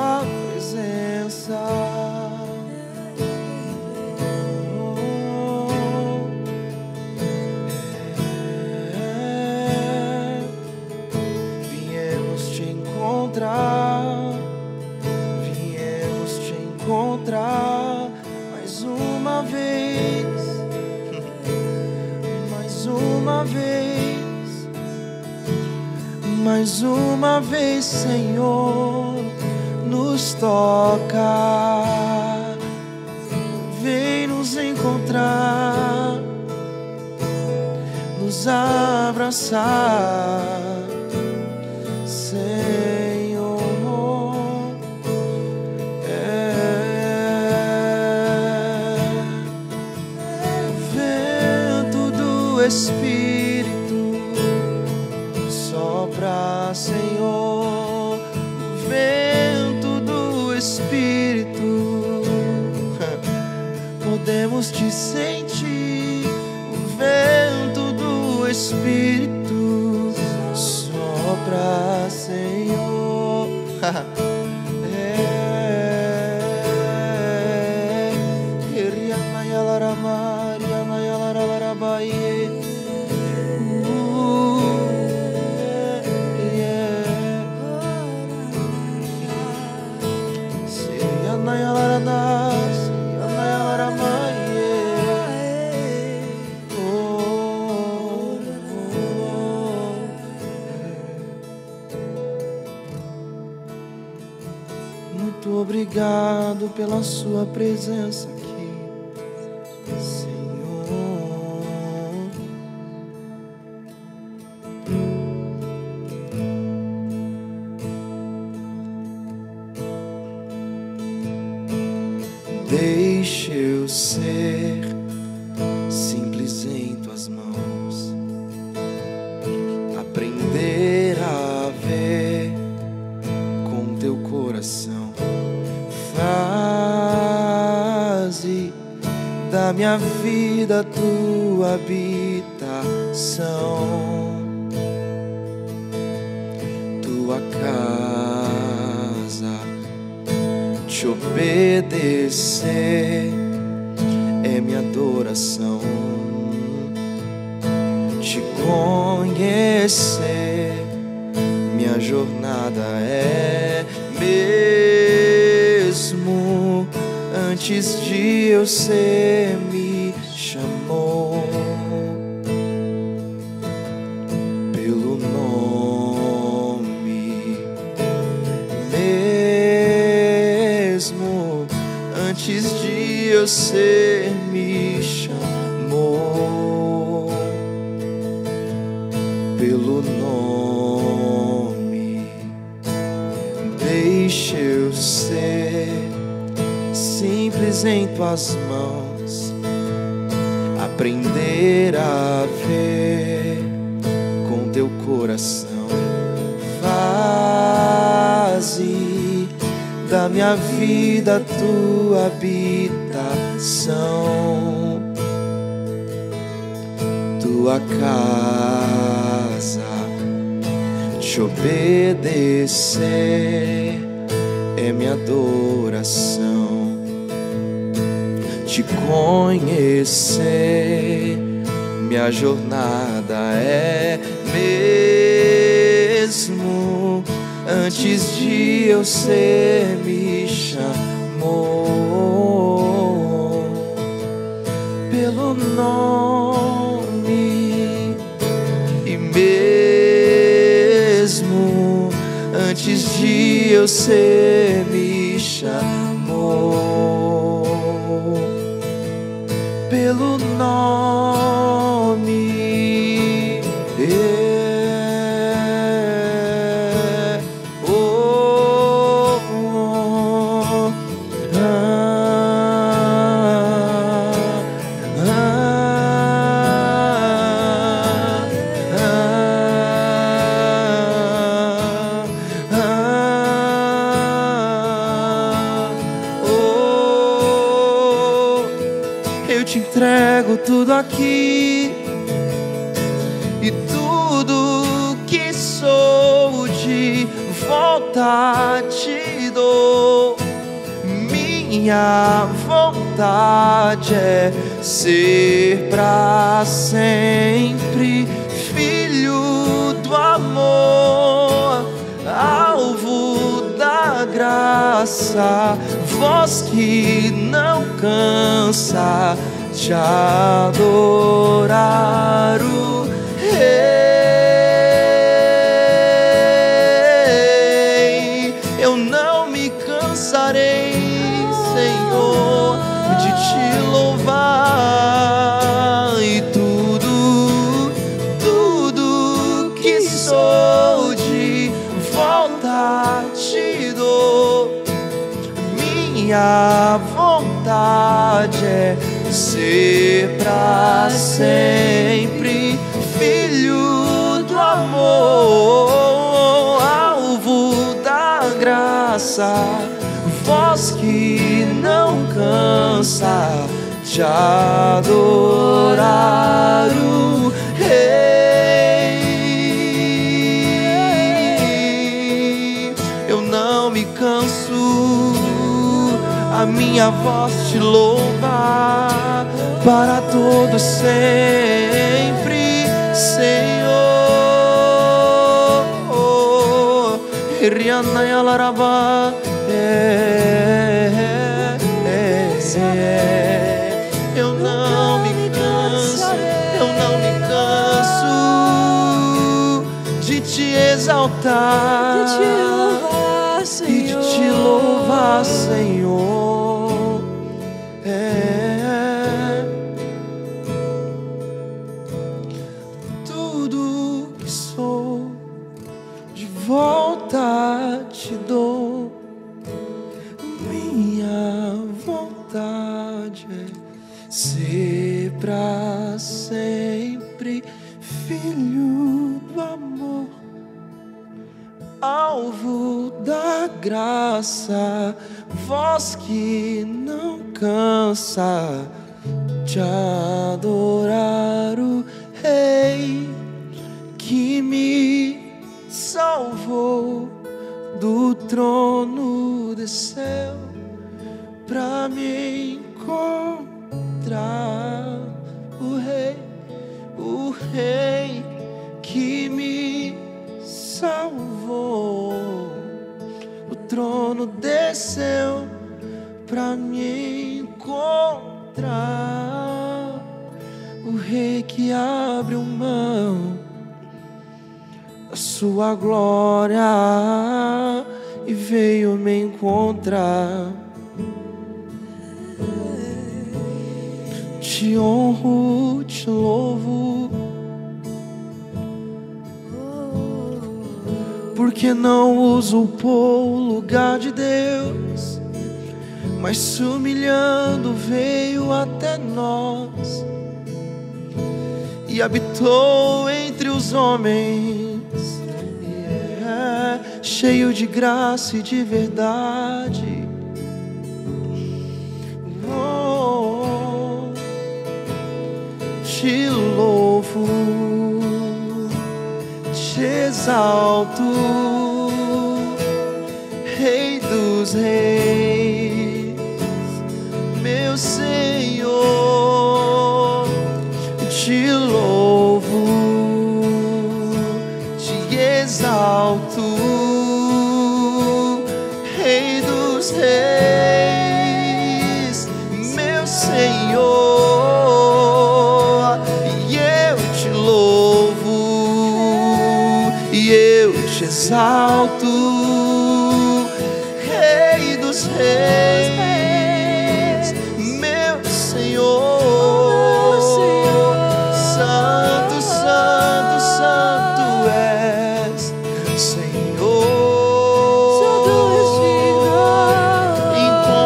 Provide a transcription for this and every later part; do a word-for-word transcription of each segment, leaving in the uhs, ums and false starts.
tua presença. É, viemos te encontrar, viemos te encontrar mais uma vez, mais uma vez, mais uma vez, Senhor, nos toca, vem nos encontrar, nos abraçar, Senhor. É, vento do Espírito sopra, Senhor, vento do Espírito, podemos te sentir, o vento do Espírito sopra, Senhor. Muito obrigado pela sua presença aqui, Senhor. Deixa eu ser simples em tuas mãos, aprender a ver com teu coração. Faze da minha vida tua habitação, tua casa. Te obedecer é minha adoração, te conhecer minha jornada é. Mesmo antes de eu ser, me chamou pelo nome. Mesmo antes de eu ser, me chamou pelo nome. Deixa eu ser simples em tuas mãos, aprender a ver com teu coração. Faze da minha vida tua habitação, tua casa. Te obedecer é minha adoração, te conhecer minha jornada é. Mesmo antes de eu ser, me chamou pelo nome. E mesmo antes de eu ser, me chamou pelo nome. É, oh, oh, ah, ah, ah, ah, oh, eu te entrego tudo aqui e tudo que sou de volta te dou. dou. Minha vontade é ser pra sempre filho do amor, alvo da graça, voz que não cansa de adorar o Rei. Eu não me cansarei, Senhor, de te louvar, e tudo, tudo que sou de volta te dou. Minha vontade é ser pra sempre filho do amor, alvo da graça, voz que não cansa de adorar o Rei. Eu não me canso, a minha voz te louva para todo sempre, Senhor. Rihanna e Alarabá, é, é, é. Eu não me canso, eu não me canso de te exaltar, de te louvar, Senhor. E de te louvar, Senhor. É. Tudo que sou de volta te dou. Minha vontade é ser pra sempre filho do amor, alvo da graça, voz que não cansa de adorar o Rei que me salvou do trono, desceu pra me encontrar. O Rei, o Rei que me salvou, o trono desceu pra me encontrar. O Rei que abriu mão da sua glória e veio me encontrar. Te honro, te louvo, porque não usurpou o lugar de Deus, mas se humilhando veio até nós e habitou entre os homens, yeah, cheio de graça e de verdade. Oh, te louvo, te exalto, Rei dos reis, meu Senhor. Te louvo, te exalto, Rei dos reis, meu Senhor. E eu te louvo, e eu te exalto, Rei dos reis, meu Senhor. Santo, santo, santo és, Senhor. Santo és,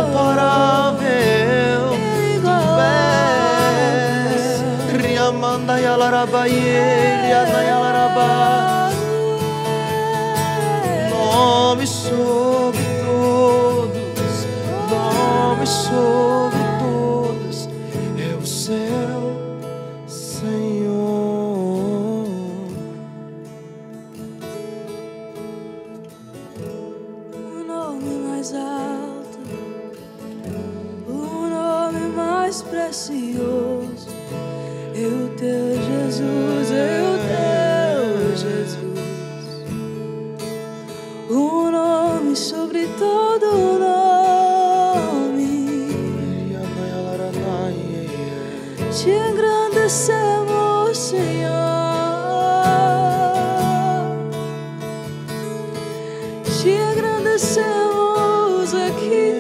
mais precioso. Eu teu Jesus, eu teu Jesus. O nome sobre todo nome. Te engrandecemos, Senhor. Te engrandecemos aqui.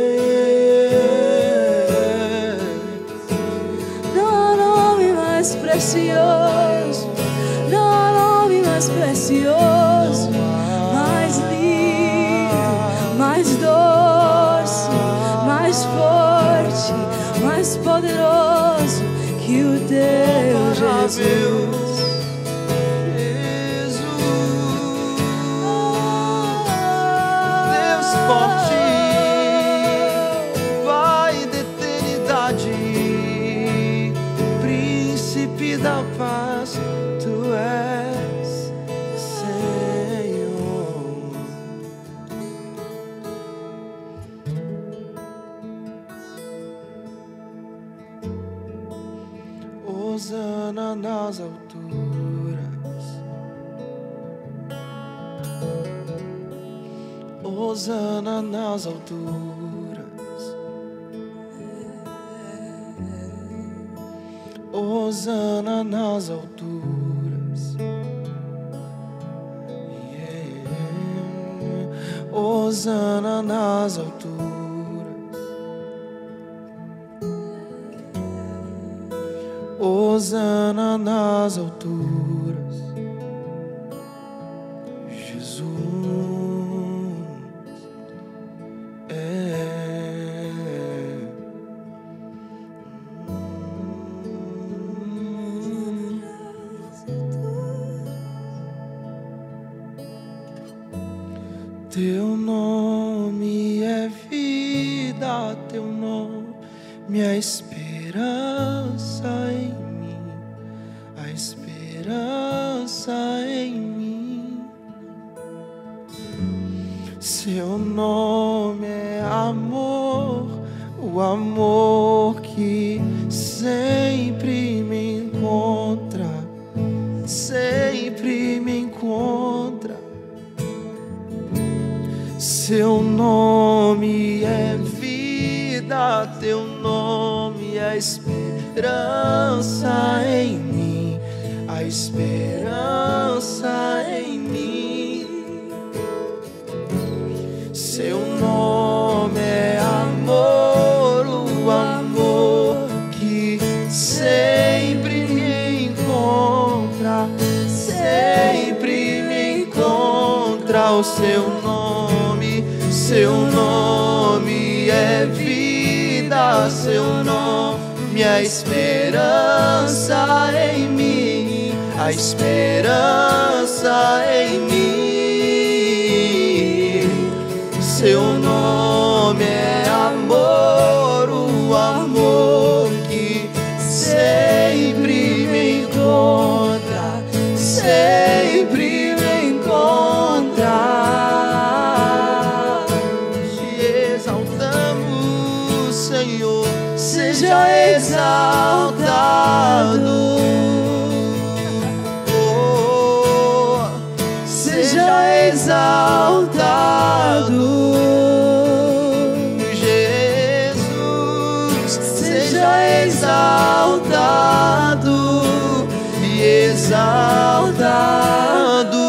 Não há nome mais precioso, não há nome mais precioso, mais lindo, mais doce, mais forte, mais poderoso que o teu Jesus. Forte, Pai da eternidade, Príncipe da paz, Tu és Senhor. Hosana nas alturas, Hosana nas alturas, Hosana nas alturas, yeah. Hosana nas alturas, Hosana nas alturas, Jesus. Teu nome é vida, teu nome é esperança em mim, a esperança em mim. Seu nome é amor, o amor que sempre me encontra, sempre me encontra. Seu nome é vida, teu nome é esperança em mim, a esperança em mim. Seu nome é amor, o amor que sempre me encontra, sempre me encontra. O seu nome, seu nome é vida, seu nome é esperança em mim, a esperança em mim. Seu nome é amor, o amor que sempre me encontra, sempre me encontra. Te exaltamos, Senhor, seja exaltado. Oh, seja exaltado. Exaltado e exaltado,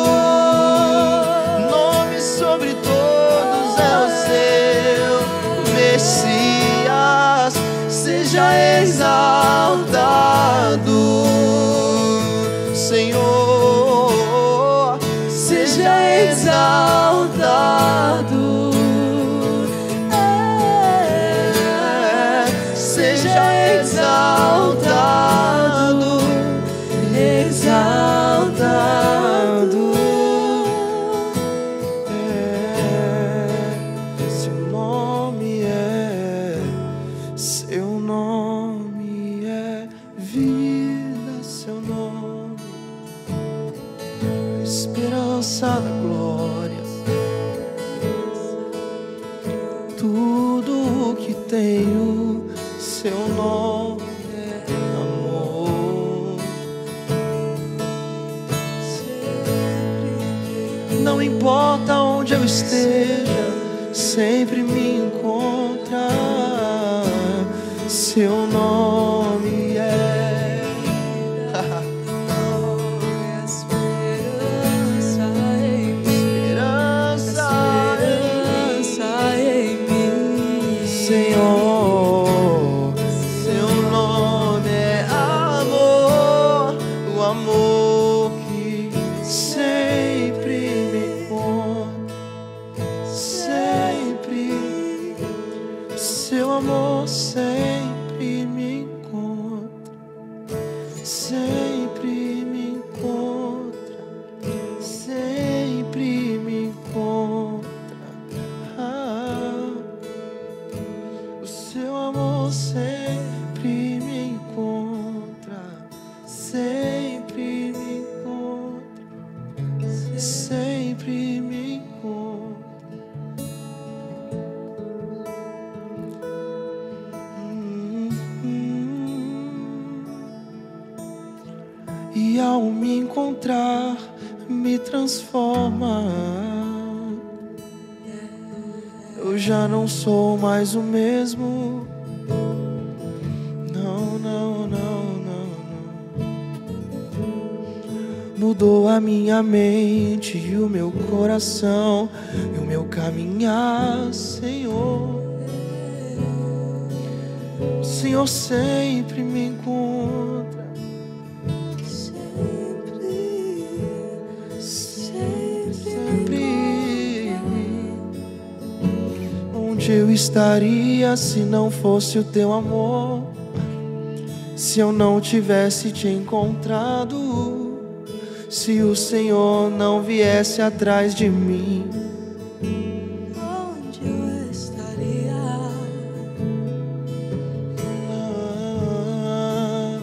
nome sobre todos é o seu Messias. Seja exaltado, Senhor, seja exaltado. Exaltado, exaltado. tudo o que tenho, seu nome é amor. Não importa onde eu esteja, sempre me encontra. Seu nome é esperança em mim, esperança em mim, Senhor. Seu nome é amor, o amor que sempre me encontra, sempre. Seu amor sempre me encontra, sempre me encontra, sempre me encontra. Ah, o seu amor sempre me encontra, sempre me encontra, sempre me encontra. E ao me encontrar, me transforma. Eu já não sou mais o mesmo. Não, não, não, não, não. Mudou a minha mente e o meu coração e o meu caminhar, Senhor. O Senhor sempre me encontra. Onde eu estaria se não fosse o teu amor? Se eu não tivesse te encontrado? Se o Senhor não viesse atrás de mim? onde eu estaria? Ah,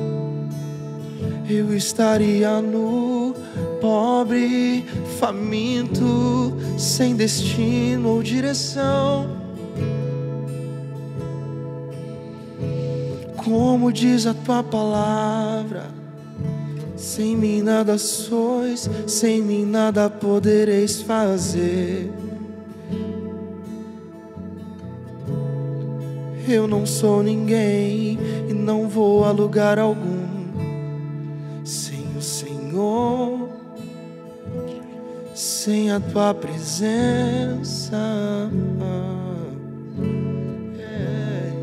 eu estaria nu, pobre, faminto, sem destino ou direção. Como diz a tua palavra, sem mim nada sois, sem mim nada podereis fazer. Eu não sou ninguém e não vou a lugar algum sem o Senhor, sem a tua presença. É.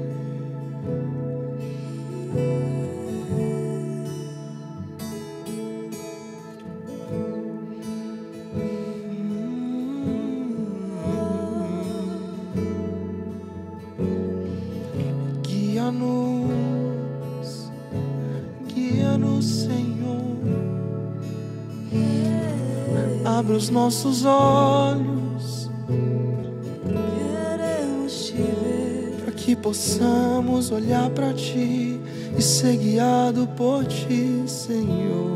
Guia-nos, guia-nos, Senhor. Abre os nossos olhos, Queremos te ver, para que possamos olhar para ti e ser guiado por ti, Senhor.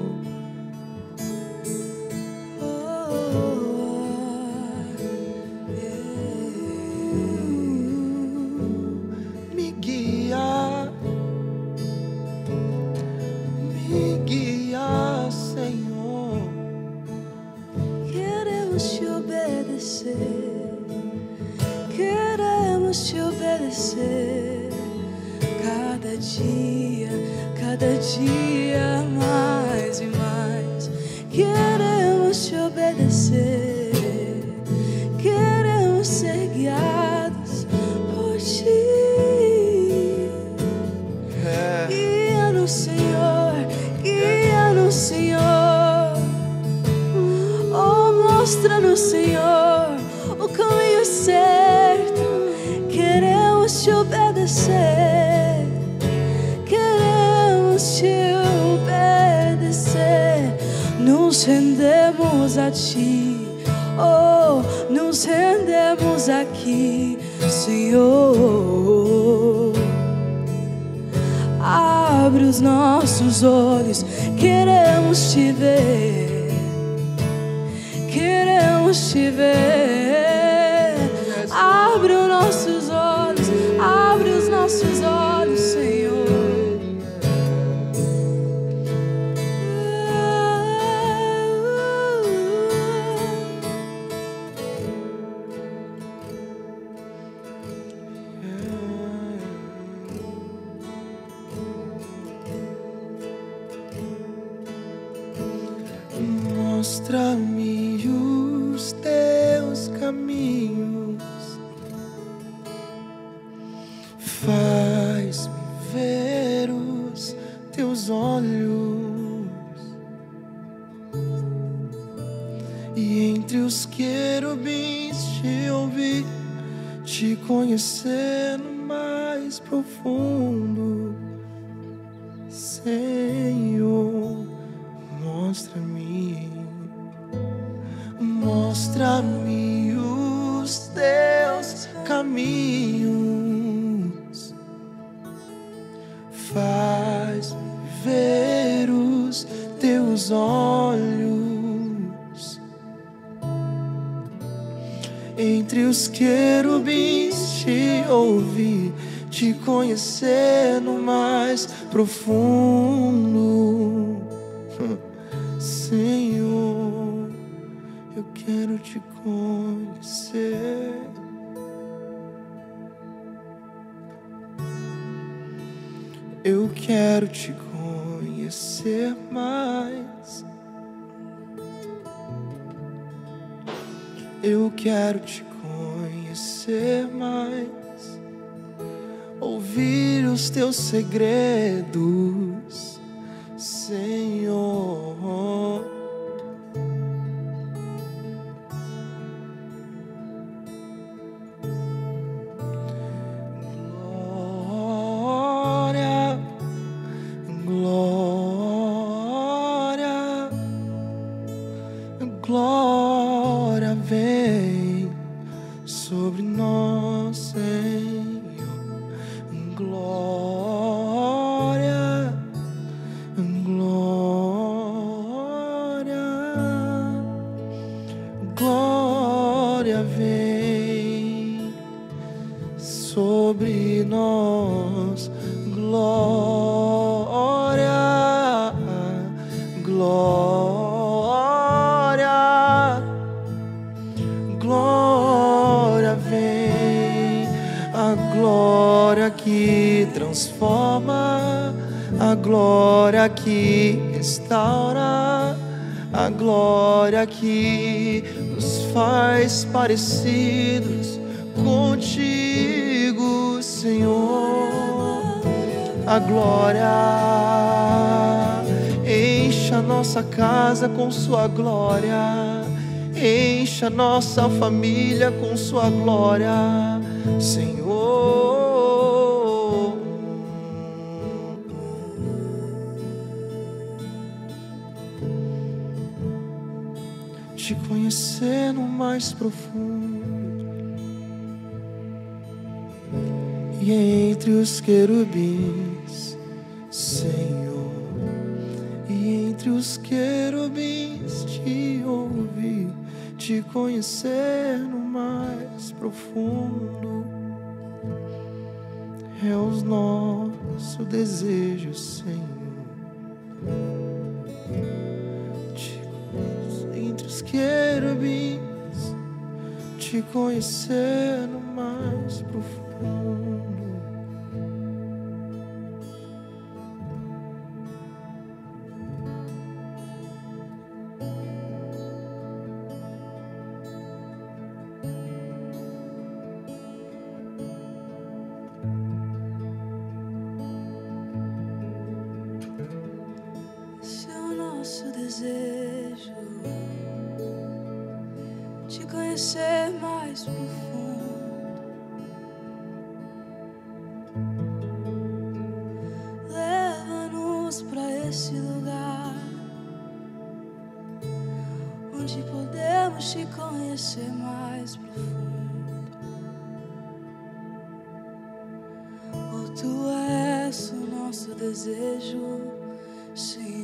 Me guia, me guia, Senhor. queremos te obedecer, queremos te obedecer. Cada dia, cada dia mais e mais. Queremos te obedecer, queremos ser guiados por ti. É. Guia-nos, Senhor, guia-nos, Senhor. Oh, mostra-nos, Senhor, o caminho certo. Queremos te obedecer, queremos te obedecer. Nos rendemos a ti, oh, nos rendemos aqui, Senhor. Abre os nossos olhos, queremos te ver, queremos te ver. Abre os nossos olhos. Mostra-me os teus caminhos, faz-me ver os teus olhos, e entre os querubins te ouvir, te conhecer no mais profundo. Senhor, mostra-me, mostra-me os teus caminhos, faz-me ver os teus olhos, entre os querubins te ouvir, te conhecer no mais profundo. Senhor, eu quero te conhecer. Eu quero te conhecer mais. Eu quero te conhecer mais. Ouvir os teus segredos, Senhor. Glória, glória, glória vem sobre nós, Senhor. Glória, glória, glória vem sobre nós. Glória, glória, glória vem. A glória que transforma, a glória que restaura, a glória que nos faz parecidos contigo, Senhor. A glória enche a nossa casa com sua glória, enche a nossa família com sua glória, Senhor. Te conhecer no mais profundo, e entre os querubins, Senhor, e entre os querubins te ouvir, te conhecer no mais profundo. É o nosso desejo, Senhor, entre os querubins te conhecer no mais profundo. Esse é o nosso desejo, te conhecer mais profundo. Leva-nos para esse lugar onde podemos te conhecer mais profundo. Oh, tu és o nosso desejo, Senhor.